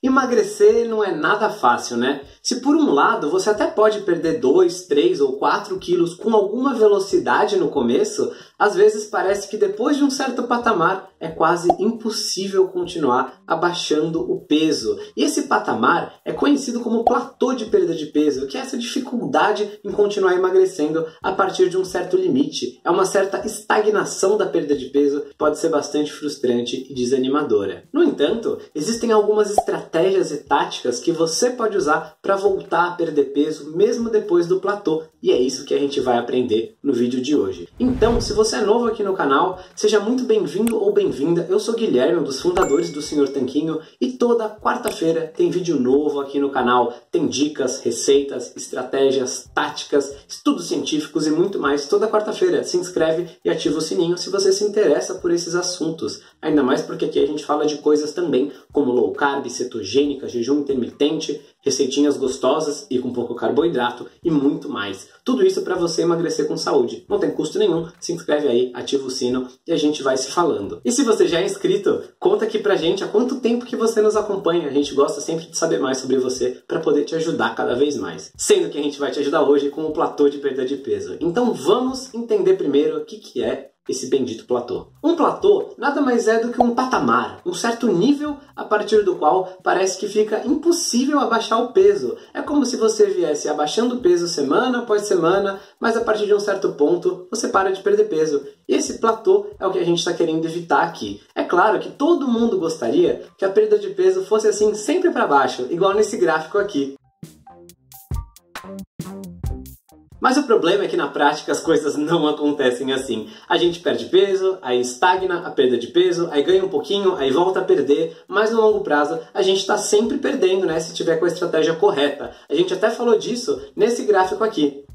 Emagrecer não é nada fácil, né? Se por um lado você até pode perder 2, 3 ou 4 quilos com alguma velocidade no começo, às vezes parece que depois de um certo patamar é quase impossível continuar abaixando o peso. E esse patamar é conhecido como platô de perda de peso, que é essa dificuldade em continuar emagrecendo a partir de um certo limite. É uma certa estagnação da perda de peso que pode ser bastante frustrante e desanimadora. No entanto, existem algumas estratégias e táticas que você pode usar para voltar a perder peso mesmo depois do platô, e é isso que a gente vai aprender no vídeo de hoje. Então, se você é novo aqui no canal, seja muito bem-vindo ou bem-vinda. Eu sou Guilherme, um dos fundadores do Sr. Tanquinho, e toda quarta-feira tem vídeo novo aqui no canal. Tem dicas, receitas, estratégias, táticas, estudos científicos e muito mais toda quarta-feira. Se inscreve e ativa o sininho se você se interessa por esses assuntos. Ainda mais porque aqui a gente fala de coisas também como low carb, cetogênica, jejum intermitente, receitinhas gostosas e com pouco carboidrato e muito mais. Tudo isso para você emagrecer com saúde. Não tem custo nenhum, se inscreve aí, ativa o sino e a gente vai se falando. E se você já é inscrito, conta aqui pra gente há quanto tempo que você nos acompanha. A gente gosta sempre de saber mais sobre você para poder te ajudar cada vez mais. Sendo que a gente vai te ajudar hoje com o platô de perda de peso. Então vamos entender primeiro o que é esse bendito platô. Um platô nada mais é do que um patamar, um certo nível a partir do qual parece que fica impossível abaixar o peso. É como se você viesse abaixando o peso semana após semana, mas a partir de um certo ponto você para de perder peso. E esse platô é o que a gente está querendo evitar aqui. É claro que todo mundo gostaria que a perda de peso fosse assim sempre para baixo, igual nesse gráfico aqui. Mas o problema é que na prática as coisas não acontecem assim. A gente perde peso, aí estagna a perda de peso, aí ganha um pouquinho, aí volta a perder, mas no longo prazo a gente está sempre perdendo, né, se tiver com a estratégia correta. A gente até falou disso nesse gráfico aqui.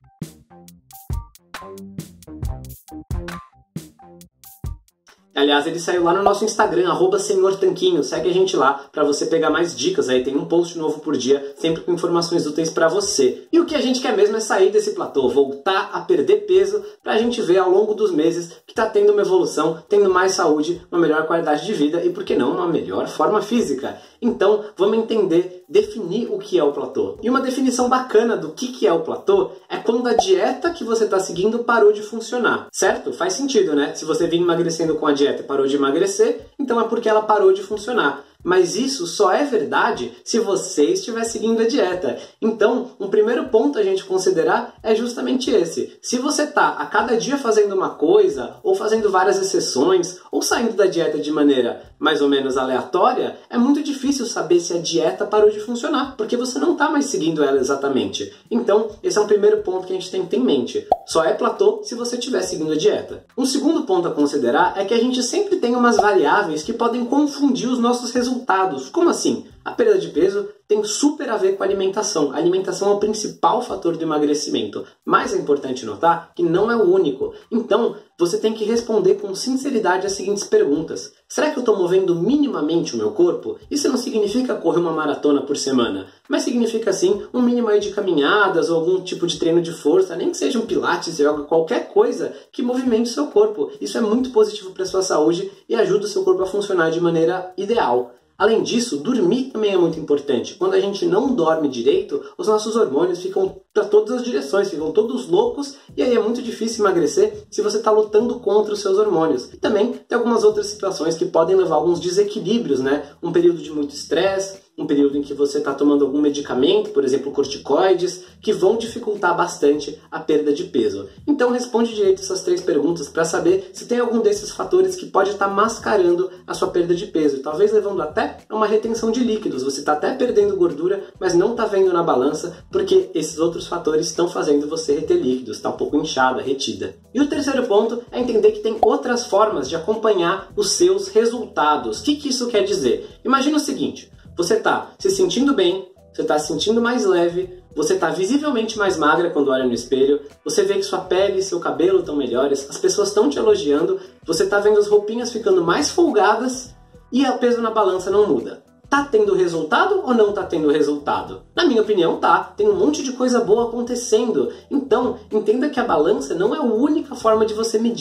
Aliás, ele saiu lá no nosso Instagram, @senhortanquinho. Segue a gente lá para você pegar mais dicas. Aí tem um post novo por dia, sempre com informações úteis para você. E o que a gente quer mesmo é sair desse platô, voltar a perder peso, para a gente ver ao longo dos meses que está tendo uma evolução, tendo mais saúde, uma melhor qualidade de vida e, por que não, uma melhor forma física. Então, vamos entender, definir o que é o platô. E uma definição bacana do que é o platô é quando a dieta que você está seguindo parou de funcionar, certo? Faz sentido, né? Se você vinha emagrecendo com a dieta e parou de emagrecer, então é porque ela parou de funcionar. Mas isso só é verdade se você estiver seguindo a dieta. Então, um primeiro ponto a gente considerar é justamente esse. Se você está a cada dia fazendo uma coisa, ou fazendo várias exceções, ou saindo da dieta de maneira mais ou menos aleatória, é muito difícil saber se a dieta parou de funcionar, porque você não está mais seguindo ela exatamente. Então, esse é um primeiro ponto que a gente tem que ter em mente. Só é platô se você estiver seguindo a dieta. Um segundo ponto a considerar é que a gente sempre tem umas variáveis que podem confundir os nossos resultados. Como assim? A perda de peso tem super a ver com a alimentação. A alimentação é o principal fator do emagrecimento. Mas é importante notar que não é o único. Então, você tem que responder com sinceridade as seguintes perguntas. Será que eu estou movendo minimamente o meu corpo? Isso não significa correr uma maratona por semana, mas significa sim um mínimo aí de caminhadas ou algum tipo de treino de força, nem que seja um pilates, yoga, qualquer coisa que movimente o seu corpo. Isso é muito positivo para a sua saúde e ajuda o seu corpo a funcionar de maneira ideal. Além disso, dormir também é muito importante. Quando a gente não dorme direito, os nossos hormônios ficam para todas as direções, ficam todos loucos, e aí é muito difícil emagrecer se você está lutando contra os seus hormônios. E também tem algumas outras situações que podem levar a alguns desequilíbrios, né? Um período de muito estresse, um período em que você está tomando algum medicamento, por exemplo, corticoides, que vão dificultar bastante a perda de peso. Então responde direito essas 3 perguntas para saber se tem algum desses fatores que pode estar mascarando a sua perda de peso, talvez levando até a uma retenção de líquidos. Você está até perdendo gordura, mas não está vendo na balança, porque esses outros fatores estão fazendo você reter líquidos, está um pouco inchada, retida. E o terceiro ponto é entender que tem outras formas de acompanhar os seus resultados. O que isso quer dizer? Imagina o seguinte: você está se sentindo bem, você está se sentindo mais leve, você está visivelmente mais magra quando olha no espelho, você vê que sua pele e seu cabelo estão melhores, as pessoas estão te elogiando, você está vendo as roupinhas ficando mais folgadas e o peso na balança não muda. Tá tendo resultado ou não tá tendo resultado? Na minha opinião, tá. Tem um monte de coisa boa acontecendo. Então, entenda que a balança não é a única forma de você medir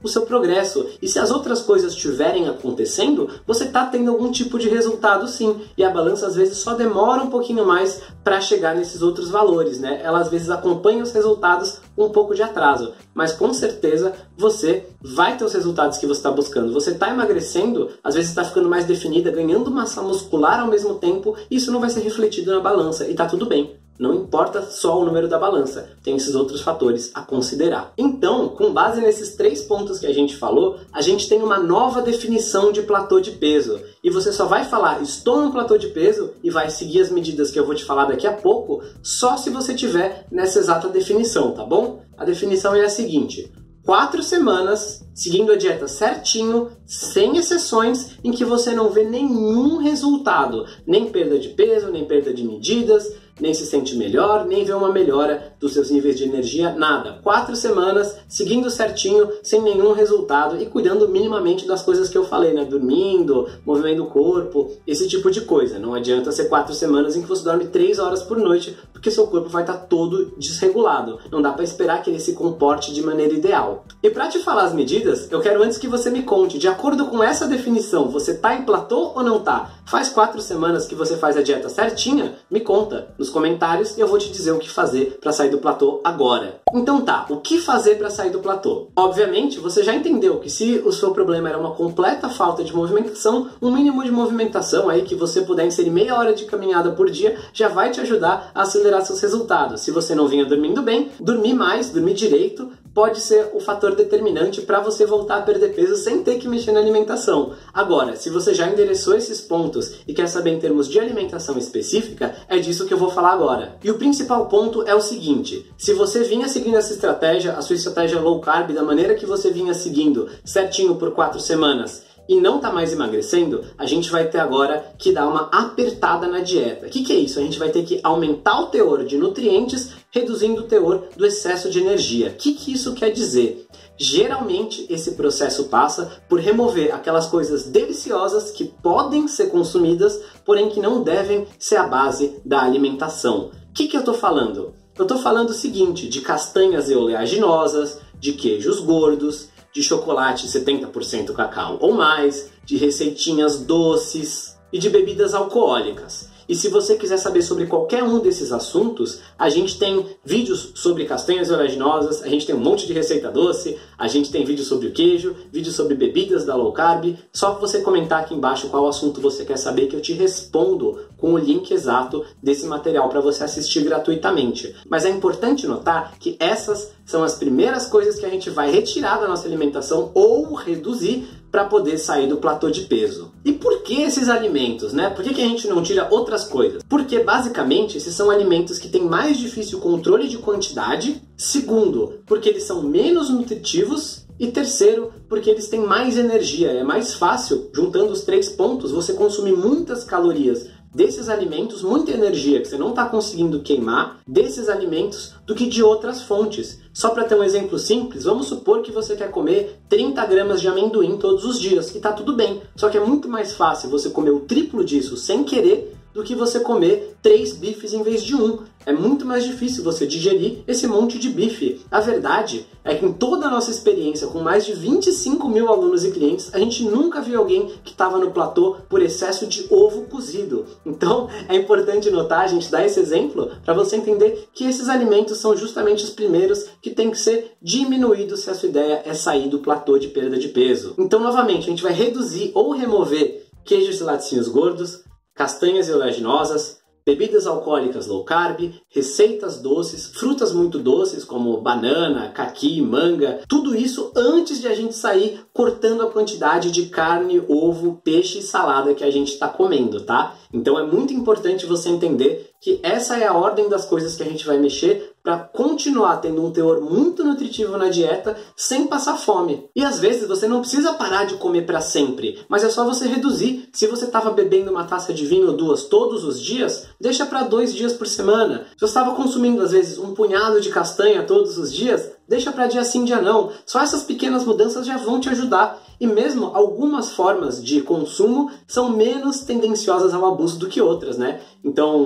o seu progresso. E se as outras coisas estiverem acontecendo, você está tendo algum tipo de resultado sim. E a balança às vezes só demora um pouquinho mais para chegar nesses outros valores, né? Ela às vezes acompanha os resultados com um pouco de atraso, mas com certeza você vai ter os resultados que você está buscando. Você está emagrecendo, às vezes está ficando mais definida, ganhando massa muscular ao mesmo tempo, e isso não vai ser refletido na balança, e tá tudo bem. Não importa só o número da balança, tem esses outros fatores a considerar. Então, com base nesses 3 pontos que a gente falou, a gente tem uma nova definição de platô de peso. E você só vai falar, estou no platô de peso, e vai seguir as medidas que eu vou te falar daqui a pouco, só se você tiver nessa exata definição, tá bom? A definição é a seguinte: 4 semanas, seguindo a dieta certinho, sem exceções, em que você não vê nenhum resultado, nem perda de peso, nem perda de medidas, nem se sente melhor, nem vê uma melhora dos seus níveis de energia, nada. 4 semanas, seguindo certinho, sem nenhum resultado e cuidando minimamente das coisas que eu falei, né? Dormindo, movendo o corpo, esse tipo de coisa. Não adianta ser 4 semanas em que você dorme 3 horas por noite, porque seu corpo vai estar todo desregulado. Não dá para esperar que ele se comporte de maneira ideal. E para te falar as medidas, eu quero antes que você me conte, de acordo com essa definição, você tá em platô ou não tá? Faz 4 semanas que você faz a dieta certinha? Me conta nos comentários e eu vou te dizer o que fazer para sair do platô agora. Então tá, o que fazer para sair do platô? Obviamente, você já entendeu que se o seu problema era uma completa falta de movimentação, um mínimo de movimentação aí que você puder inserir meia hora de caminhada por dia já vai te ajudar a acelerar seus resultados. Se você não vinha dormindo bem, dormir mais, dormir direito, pode ser o fator determinante para você voltar a perder peso sem ter que mexer na alimentação. Agora, se você já endereçou esses pontos e quer saber em termos de alimentação específica, é disso que eu vou falar agora. E o principal ponto é o seguinte: se você vinha seguindo essa estratégia, a sua estratégia low carb, da maneira que você vinha seguindo certinho por 4 semanas, e não está mais emagrecendo, a gente vai ter agora que dar uma apertada na dieta. O que é isso? A gente vai ter que aumentar o teor de nutrientes, reduzindo o teor do excesso de energia. O que isso quer dizer? Geralmente esse processo passa por remover aquelas coisas deliciosas que podem ser consumidas, porém que não devem ser a base da alimentação. O que eu estou falando? Eu estou falando o seguinte, de castanhas e oleaginosas, de queijos gordos, de chocolate 70% cacau ou mais, de receitinhas doces e de bebidas alcoólicas. E se você quiser saber sobre qualquer um desses assuntos, a gente tem vídeos sobre castanhas oleaginosas, a gente tem um monte de receita doce, a gente tem vídeo sobre o queijo, vídeo sobre bebidas da low carb. Só você comentar aqui embaixo qual assunto você quer saber que eu te respondo com o link exato desse material para você assistir gratuitamente. Mas é importante notar que essas são as primeiras coisas que a gente vai retirar da nossa alimentação ou reduzir para poder sair do platô de peso. E por que esses alimentos, né? Por que a gente não tira outras coisas? Porque basicamente esses são alimentos que têm mais difícil controle de quantidade. Segundo, porque eles são menos nutritivos. E terceiro, porque eles têm mais energia. É mais fácil, juntando os 3 pontos, você consumir muitas calorias desses alimentos, muita energia que você não está conseguindo queimar desses alimentos do que de outras fontes. Só para ter um exemplo simples, vamos supor que você quer comer 30 gramas de amendoim todos os dias, e tá tudo bem. Só que é muito mais fácil você comer o triplo disso sem querer do que você comer 3 bifes em vez de 1. É muito mais difícil você digerir esse monte de bife. A verdade é que em toda a nossa experiência com mais de 25 mil alunos e clientes, a gente nunca viu alguém que estava no platô por excesso de ovo cozido. Então é importante notar, a gente dá esse exemplo para você entender que esses alimentos são justamente os primeiros que têm que ser diminuídos se a sua ideia é sair do platô de perda de peso. Então, novamente, a gente vai reduzir ou remover queijos e laticínios gordos, castanhas e oleaginosas, bebidas alcoólicas low carb, receitas doces, frutas muito doces como banana, caqui, manga, tudo isso antes de a gente sair cortando a quantidade de carne, ovo, peixe e salada que a gente está comendo, tá? Então é muito importante você entender que essa é a ordem das coisas que a gente vai mexer para continuar tendo um teor muito nutritivo na dieta sem passar fome. E às vezes você não precisa parar de comer para sempre, mas é só você reduzir. Se você estava bebendo uma taça de vinho ou 2 todos os dias, deixa para 2 dias por semana. Se você estava consumindo às vezes um punhado de castanha todos os dias, deixa para dia sim, dia não. Só essas pequenas mudanças já vão te ajudar. E mesmo algumas formas de consumo são menos tendenciosas ao abuso do que outras, né? Então,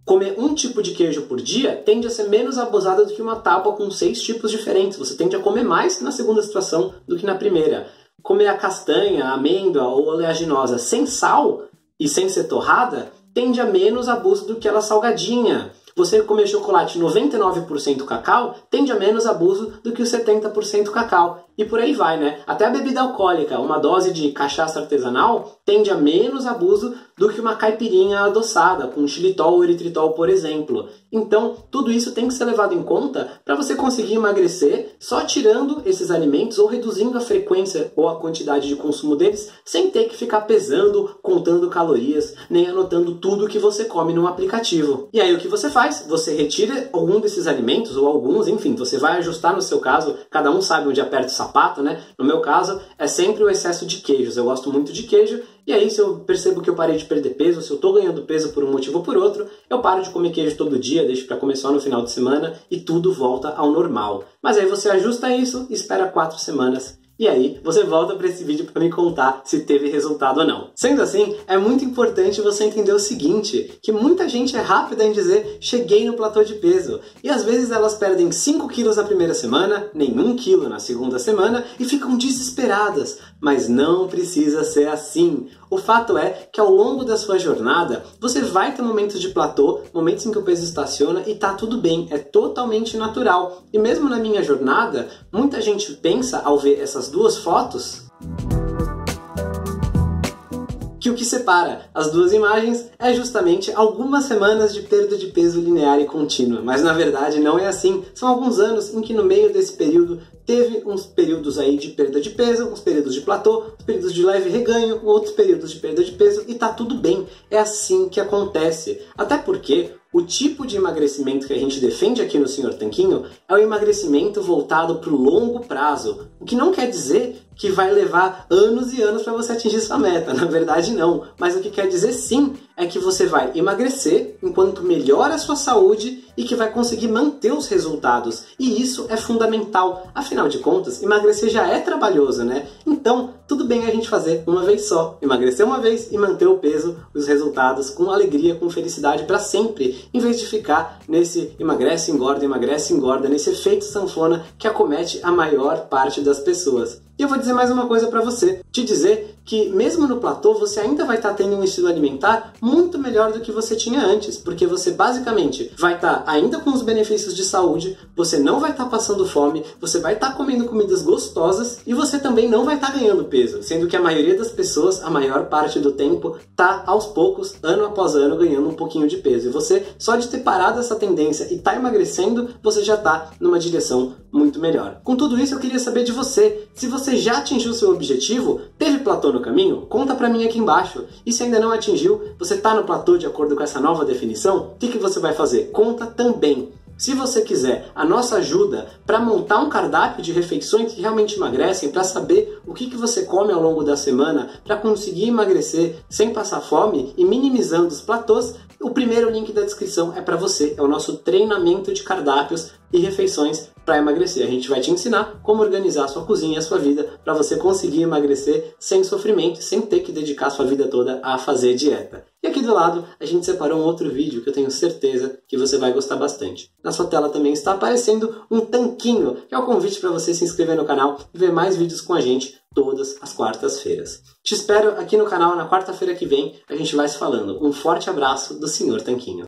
Comer um tipo de queijo por dia tende a ser menos abusada do que uma tábua com 6 tipos diferentes. Você tende a comer mais na segunda situação do que na primeira. Comer a castanha, a amêndoa ou oleaginosa sem sal e sem ser torrada tende a menos abuso do que ela salgadinha. Você comer chocolate 99% cacau tende a menos abuso do que o 70% cacau. E por aí vai, né? Até a bebida alcoólica, uma dose de cachaça artesanal, tende a menos abuso do que uma caipirinha adoçada, com xilitol ou eritritol, por exemplo. Então, tudo isso tem que ser levado em conta para você conseguir emagrecer só tirando esses alimentos ou reduzindo a frequência ou a quantidade de consumo deles, sem ter que ficar pesando, contando calorias, nem anotando tudo que você come num aplicativo. E aí o que você faz? Você retira algum desses alimentos, ou alguns, enfim, você vai ajustar no seu caso, cada um sabe onde aperta o sapato, né? No meu caso, é sempre o excesso de queijos. Eu gosto muito de queijo, e aí se eu percebo que eu parei de perder peso, se eu tô ganhando peso por um motivo ou por outro, eu paro de comer queijo todo dia, deixo para comer só no final de semana, e tudo volta ao normal. Mas aí você ajusta isso e espera 4 semanas. E aí, você volta para esse vídeo para me contar se teve resultado ou não. Sendo assim, é muito importante você entender o seguinte, que muita gente é rápida em dizer cheguei no platô de peso. E às vezes elas perdem 5 quilos na primeira semana, nem 1 quilo na segunda semana e ficam desesperadas. Mas não precisa ser assim. O fato é que ao longo da sua jornada, você vai ter momentos de platô, momentos em que o peso estaciona e tá tudo bem, é totalmente natural. E mesmo na minha jornada, muita gente pensa ao ver essas duas fotos que o que separa as duas imagens é justamente algumas semanas de perda de peso linear e contínua. Mas na verdade não é assim. São alguns anos em que no meio desse período teve uns períodos aí de perda de peso, uns períodos de platô, uns períodos de leve reganho, outros períodos de perda de peso e tá tudo bem. É assim que acontece. Até porque o tipo de emagrecimento que a gente defende aqui no Sr. Tanquinho é o emagrecimento voltado para o longo prazo. O que não quer dizer que vai levar anos e anos para você atingir sua meta. Na verdade, não. Mas o que quer dizer sim é que você vai emagrecer enquanto melhora a sua saúde e que vai conseguir manter os resultados. E isso é fundamental. Afinal de contas, emagrecer já é trabalhoso, né? Então, tudo bem a gente fazer uma vez só. Emagrecer uma vez e manter o peso, os resultados, com alegria, com felicidade para sempre. Em vez de ficar nesse emagrece, engorda, nesse efeito sanfona que acomete a maior parte das pessoas. E eu vou dizer mais uma coisa para você. Te dizer que mesmo no platô você ainda vai estar tendo um estilo alimentar muito melhor do que você tinha antes, porque você basicamente vai estar ainda com os benefícios de saúde, você não vai estar passando fome, você vai estar comendo comidas gostosas e você também não vai estar ganhando peso, sendo que a maioria das pessoas, a maior parte do tempo, tá aos poucos, ano após ano, ganhando um pouquinho de peso. E você, só de ter parado essa tendência e tá emagrecendo, você já tá numa direção muito melhor. Com tudo isso, eu queria saber de você. Se você já atingiu o seu objetivo, teve platô no caminho? Conta pra mim aqui embaixo. E se ainda não atingiu, você tá no platô de acordo com essa nova definição? O que você vai fazer? Conta também. Se você quiser a nossa ajuda para montar um cardápio de refeições que realmente emagrecem, para saber o que você come ao longo da semana, para conseguir emagrecer sem passar fome e minimizando os platôs, o primeiro link da descrição é para você. É o nosso treinamento de cardápios e refeições para emagrecer. A gente vai te ensinar como organizar a sua cozinha e a sua vida para você conseguir emagrecer sem sofrimento, sem ter que dedicar a sua vida toda a fazer dieta. E aqui do lado a gente separou um outro vídeo que eu tenho certeza que você vai gostar bastante. Na sua tela também está aparecendo um tanquinho, que é o convite para você se inscrever no canal e ver mais vídeos com a gente todas as quartas-feiras. Te espero aqui no canal na quarta-feira que vem, a gente vai se falando. Um forte abraço do Sr. Tanquinho.